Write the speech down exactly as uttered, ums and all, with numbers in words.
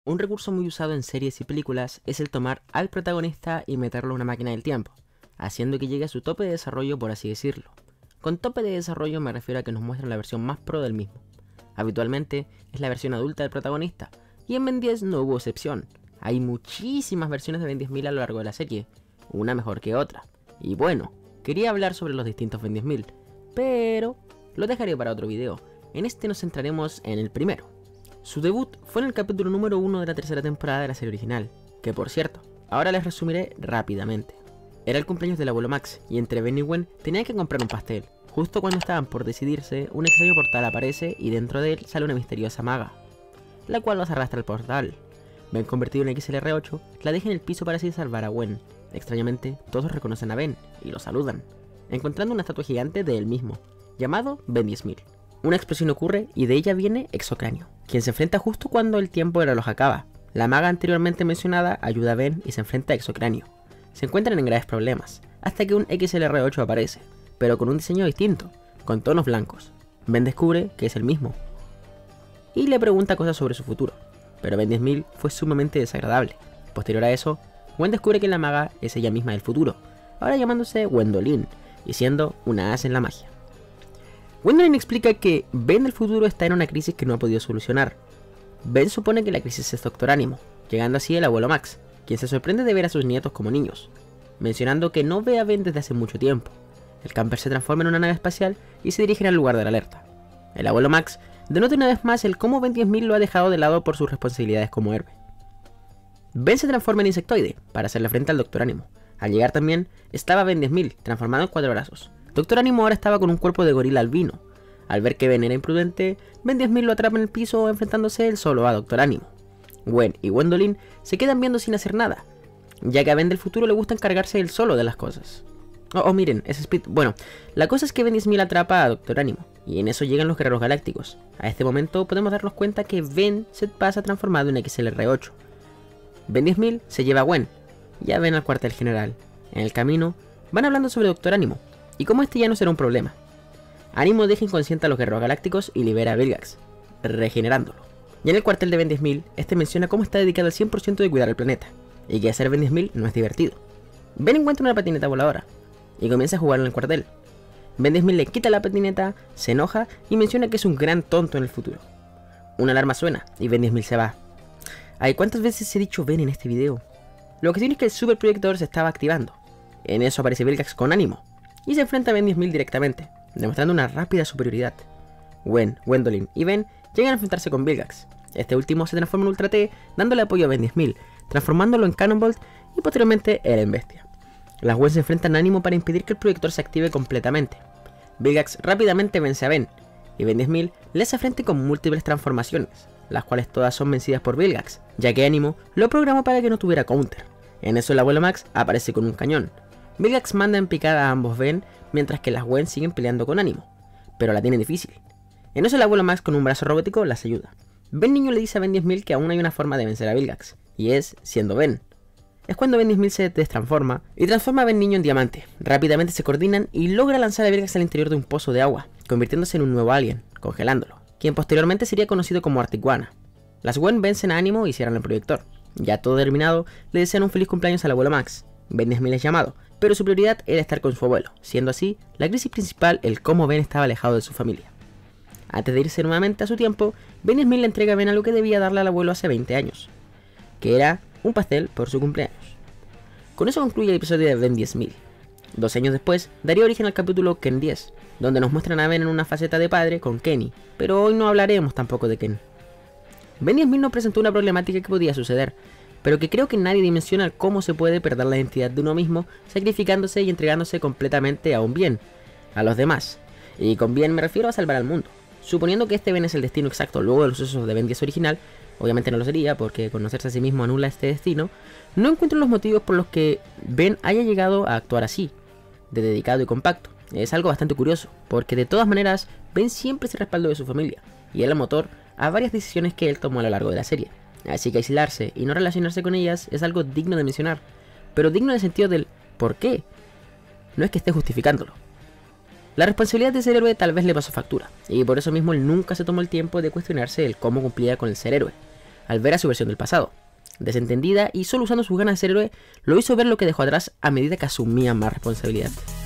Un recurso muy usado en series y películas es el tomar al protagonista y meterlo en una máquina del tiempo, haciendo que llegue a su tope de desarrollo, por así decirlo. Con tope de desarrollo me refiero a que nos muestran la versión más pro del mismo. Habitualmente es la versión adulta del protagonista, y en Ben diez no hubo excepción. Hay muchísimas versiones de Ben diez mil a lo largo de la serie, una mejor que otra. Y bueno, quería hablar sobre los distintos Ben diez mil, pero lo dejaré para otro video. En este nos centraremos en el primero. Su debut fue en el capítulo número uno de la tercera temporada de la serie original, que por cierto, ahora les resumiré rápidamente. Era el cumpleaños del abuelo Max, y entre Ben y Gwen tenían que comprar un pastel. Justo cuando estaban por decidirse, un extraño portal aparece y dentro de él sale una misteriosa maga, la cual los arrastra al portal. Ben, convertido en X L R ocho, la deja en el piso para así salvar a Gwen. Extrañamente, todos reconocen a Ben y lo saludan, encontrando una estatua gigante de él mismo, llamado Ben diez mil. Una explosión ocurre y de ella viene Exocráneo, quien se enfrenta justo cuando el tiempo del reloj acaba. La maga anteriormente mencionada ayuda a Ben y se enfrenta a Exocráneo. Se encuentran en graves problemas, hasta que un X L R ocho aparece, pero con un diseño distinto, con tonos blancos. Ben descubre que es el mismo, y le pregunta cosas sobre su futuro, pero Ben diez mil fue sumamente desagradable. Posterior a eso, Gwen descubre que la maga es ella misma del futuro, ahora llamándose Gwendolyn, y siendo una as en la magia. Gwendolyn explica que Ben del futuro está en una crisis que no ha podido solucionar. Ben supone que la crisis es Doctor Ánimo, llegando así el abuelo Max, quien se sorprende de ver a sus nietos como niños, mencionando que no ve a Ben desde hace mucho tiempo. El camper se transforma en una nave espacial y se dirigen al lugar de la alerta. El abuelo Max denota una vez más el cómo Ben diez mil lo ha dejado de lado por sus responsabilidades como héroe. Ben se transforma en insectoide para hacerle frente al Doctor Ánimo. Al llegar también estaba Ben diez mil, transformado en cuatro brazos. Doctor Ánimo ahora estaba con un cuerpo de gorila albino. Al ver que Ben era imprudente, Ben diez mil lo atrapa en el piso enfrentándose él solo a Doctor Ánimo. Gwen y Gwendolyn se quedan viendo sin hacer nada, ya que a Ben del futuro le gusta encargarse él solo de las cosas. Oh, oh miren, es Speed. Bueno, la cosa es que Ben diez mil atrapa a Doctor Ánimo, y en eso llegan los guerreros galácticos. A este momento podemos darnos cuenta que Ben se pasa transformado en X L R ocho. Ben diez mil se lleva a Gwen, y a Ben al cuartel general. En el camino, van hablando sobre Doctor Ánimo, y cómo este ya no será un problema. Ánimo deja inconsciente a los guerreros galácticos y libera a Vilgax, regenerándolo. Y en el cuartel de Ben diez mil, este menciona cómo está dedicado al cien por ciento de cuidar el planeta, y que hacer Ben diez mil no es divertido. Ben encuentra una patineta voladora, y comienza a jugar en el cuartel. Ben diez mil le quita la patineta, se enoja y menciona que es un gran tonto en el futuro. Una alarma suena, y Ben diez mil se va. Ay, ¿cuántas veces he dicho Ben en este video? Lo que tiene es que el superproyector se estaba activando. En eso aparece Vilgax con Ánimo, y se enfrenta a Ben diez mil directamente, demostrando una rápida superioridad. Gwen, Gwendolyn y Ben llegan a enfrentarse con Vilgax. Este último se transforma en Ultra T, dándole apoyo a Ben diez mil, transformándolo en Cannonbolt y posteriormente él en Bestia. Las Gwen se enfrentan a Ánimo para impedir que el proyector se active completamente. Vilgax rápidamente vence a Ben, y Ben diez mil le hace frente con múltiples transformaciones, las cuales todas son vencidas por Vilgax, ya que Ánimo lo programó para que no tuviera counter. En eso el abuelo Max aparece con un cañón. Vilgax manda en picada a ambos Ben, mientras que las Gwen siguen peleando con Ánimo, pero la tienen difícil. En eso el abuelo Max con un brazo robótico las ayuda. Ben niño le dice a Ben diez mil que aún hay una forma de vencer a Vilgax, y es siendo Ben. Es cuando Ben diez mil se destransforma y transforma a Ben niño en diamante. Rápidamente se coordinan y logra lanzar a Vilgax al interior de un pozo de agua, convirtiéndose en un nuevo alien, congelándolo, quien posteriormente sería conocido como Articuana. Las Gwen vencen a Ánimo y cierran el proyector. Ya todo terminado, le desean un feliz cumpleaños al abuelo Max. Ben diez mil es llamado, pero su prioridad era estar con su abuelo, siendo así la crisis principal el cómo Ben estaba alejado de su familia. Antes de irse nuevamente a su tiempo, Ben diez mil le entrega a Ben algo que debía darle al abuelo hace veinte años, que era un pastel por su cumpleaños. Con eso concluye el episodio de Ben diez mil. Dos años después, daría origen al capítulo Ken diez, donde nos muestran a Ben en una faceta de padre con Kenny, pero hoy no hablaremos tampoco de Ken. Ben diez mil nos presentó una problemática que podía suceder, pero que creo que nadie dimensiona cómo se puede perder la identidad de uno mismo sacrificándose y entregándose completamente a un bien, a los demás. Y con bien me refiero a salvar al mundo. Suponiendo que este Ben es el destino exacto luego de los sucesos de Ben diez original, obviamente no lo sería porque conocerse a sí mismo anula este destino, no encuentro los motivos por los que Ben haya llegado a actuar así, de dedicado y compacto. Es algo bastante curioso, porque de todas maneras Ben siempre se respaldó de su familia, y era el motor a varias decisiones que él tomó a lo largo de la serie. Así que aislarse y no relacionarse con ellas es algo digno de mencionar, pero digno en el sentido del ¿por qué? No es que esté justificándolo. La responsabilidad de ser héroe tal vez le pasó factura, y por eso mismo él nunca se tomó el tiempo de cuestionarse el cómo cumplía con el ser héroe. al ver a su versión del pasado. Desentendida y solo usando sus ganas de ser héroe, lo hizo ver lo que dejó atrás a medida que asumía más responsabilidad.